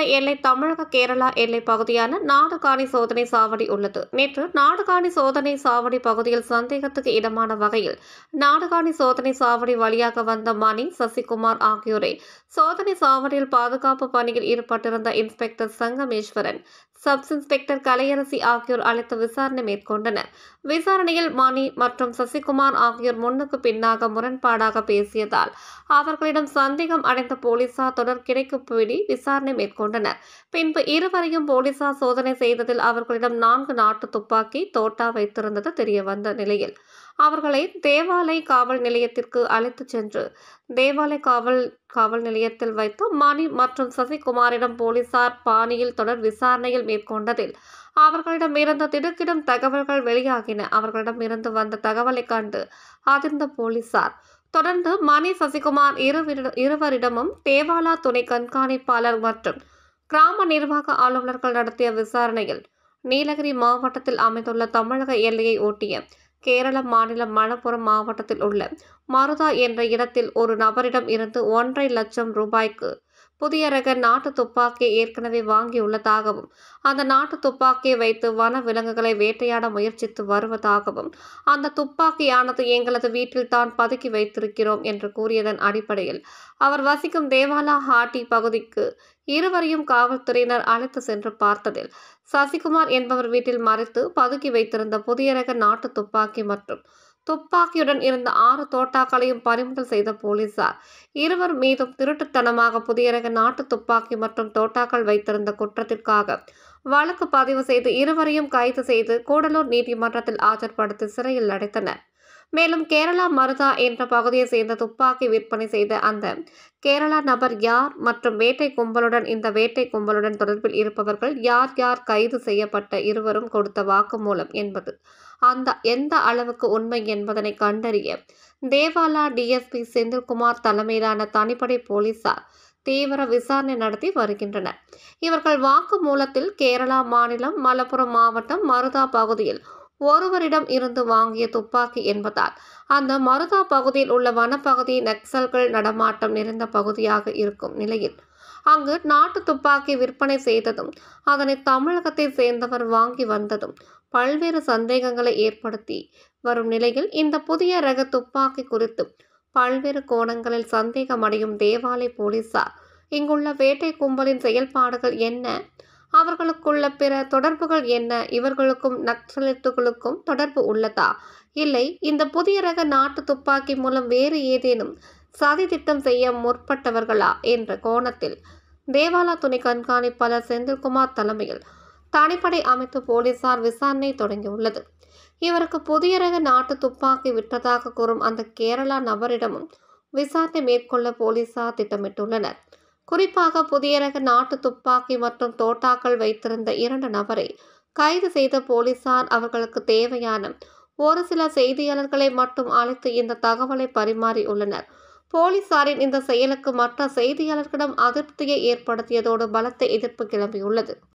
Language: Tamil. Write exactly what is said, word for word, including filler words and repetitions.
எல்லை தமிழக கேரளா எல்லை பகுதியான நாடுகாணி சோதனை சாவடி உள்ளது. நேற்று நாடுகாணி சோதனை சாவடி பகுதியில் சந்தேகத்துக்கு இடமான வகையில் நாடுகாணி சோதனை சாவடி வழியாக வந்த மணி, சசிகுமார் ஆகியோரை சோதனை சாவடியில் பாதுகாப்பு பணியில் ஈடுபட்டிருந்த inspector Sangameswaran, sub inspector Kalaiyarasi ஆகியோர் அழைத்து விசாரணை மேற்கொண்டனர். விசாரணையில் மணி மற்றும் சசிகுமார் ஆகியோர் முன்னுக்கு பின்னாக முரண்பாடாக பேசியதால் அவர்களிடம் சந்தேகம் அடைந்த போலீசார் தொடர் கிடைக்கும்படி விசாரணை மேற்கொண்டனர். பின்பு இருவரையும் போலீசார் சோதனை செய்ததில் அவர்களிடம் நான்கு நாட்டு துப்பாக்கி, தோட்டா வைத்திருந்தது தெரியவந்த நிலையில் அவர்களை தேவாலை காவல் நிலையத்திற்கு அழைத்துச் சென்று தேவாலை காவல் காவல் நிலையத்தில் வைத்து மணி மற்றும் சசிகுமாரிடம் போலீசார் பாணியில் தொடர் விசாரணையில் மேற்கொண்டதில் அவர்களிடம் இருந்து திடுக்கிடும் தகவல்கள் வெளியாகின. அவர்களிடம் இருந்து வந்த தகவலை கண்டு அதிர்ந்த போலீசார் தொடர்ந்து மணி, சசிகுமார் இருவரிடமும் தேவாலா துணை கண்காணிப்பாளர் மற்றும் கிராம நிர்வாக அலுவலர்கள் நடத்திய விசாரணையில் நீலகிரி மாவட்டத்தில் அமைந்துள்ள தமிழக எல்லையை ஒட்டிய கேரள மாநிலம் மலப்புரம் மாவட்டத்தில் உள்ள மருதா என்ற இடத்தில் ஒரு நபரிடம் இருந்து ஒன்றரை லட்சம் ரூபாய்க்கு புதிய ரக நாட்டு துப்பாக்கியை ஏற்கனவே வாங்கியுள்ளதாகவும், அந்த நாட்டு துப்பாக்கியை வைத்து வன விலங்குகளை வேட்டையாட முயற்சித்து வருவதாகவும், அந்த துப்பாக்கியானது எங்களது வீட்டில் தான் பதுக்கி வைத்திருக்கிறோம் என்று கூறியதன் அடிப்படையில் அவர் வசிக்கும் தேவாலா ஹாட்டி பகுதிக்கு இருவரையும் காவல்துறையினர் அழைத்து சென்று பார்த்ததில் சசிகுமார் என்பவர் வீட்டில் மறைத்து பதுக்கி வைத்திருந்த புதிய ரக நாட்டு துப்பாக்கி மற்றும் துப்பாக்கியுடன் இருந்த ஆறு தோட்டாக்களையும் பறிமுதல் செய்த போலீசார் இருவர் மீதும் திருட்டுத்தனமாக புதிய ரக நாட்டு துப்பாக்கி மற்றும் தோட்டாக்கள் வைத்திருந்த குற்றத்திற்காக வழக்கு பதிவு செய்து இருவரையும் கைது செய்து கூடலூர் நீதிமன்றத்தில் ஆஜர்படுத்தி சிறையில் அடைத்தனர். மேலும் கேரளா மருதா என்ற பகுதியை சேர்ந்த துப்பாக்கி விற்பனை செய்த அந்த கேரளா நபர் யார் மற்றும் வேட்டை கும்பலுடன் இந்த வேட்டை கும்பலுடன் தொடர்பில் இருப்பவர்கள் யார் யார் கைது செய்யப்பட்ட இருவரும் கொடுத்த வாக்குமூலம் என்பது அந்த எந்த அளவுக்கு உண்மை என்பதனை கண்டறிய தேவாலா டிஎஸ்பி செந்தில்குமார் தலைமையிலான தனிப்படை போலீசார் தீவிர விசாரணை நடத்தி வருகின்றனர். இவர்கள் வாக்குமூலத்தில் கேரளா மாநிலம் மலப்புரம் மாவட்டம் மருதா பகுதியில் ஒருவரிடம் இருந்து வாங்கிய துப்பாக்கி என்பதால் அந்த மருதா பகுதியில் உள்ள வனப்பகுதி நக்சல்கள் நடமாட்டம் நிறைந்த பகுதியாக இருக்கும் நிலையில் அங்கு நாட்டு துப்பாக்கி விற்பனை செய்ததும் அதனை தமிழகத்தை சேர்ந்தவர் வாங்கி வந்ததும் பல்வேறு சந்தேகங்களை ஏற்படுத்தி வரும் நிலையில் இந்த புதிய ரக துப்பாக்கி குறித்து பல்வேறு கோணங்களில் சந்தேகமடையும் தேவாலை போலீசார் இங்குள்ள வேட்டை கும்பலின் செயல்பாடுகள் என்ன, அவர்களுக்குள்ள பிற தொடர்புகள் என்ன, இவர்களுக்கும் நக்சலைட்டுகளுக்கும் தொடர்பு உள்ளதா, இல்லை இந்த புதிய ரக நாட்டு துப்பாக்கி மூலம் வேறு ஏதேனும் சதி திட்டம் செய்ய முற்பட்டவர்களா என்ற கோணத்தில் தேவாலா துணை கண்காணிப்பாளர் செந்தில்குமார் தலைமையில் தனிப்படை அமைத்து போலீசார் விசாரணை தொடங்கியுள்ளது. இவருக்கு புதிய ரக நாட்டு துப்பாக்கி விற்றதாக கூறும் அந்த கேரளா நபரிடமும் விசாரணை மேற்கொள்ள போலீசார் திட்டமிட்டுள்ளனர். குறிப்பாக புதிய ரக நாட்டு துப்பாக்கி மற்றும் தோட்டாக்கள் வைத்திருந்த இரண்டு நபரை கைது செய்த போலீசார் அவர்களுக்கு தேவையான ஒரு சில செய்தியாளர்களை மட்டும் அழைத்து இந்த தகவலை பரிமாறியுள்ளனர். போலீசாரின் இந்த செயலுக்கு மற்ற செய்தியாளர்களிடம் அதிருப்தியை ஏற்படுத்தியதோடு பலத்த எதிர்ப்பு கிளம்பியுள்ளது.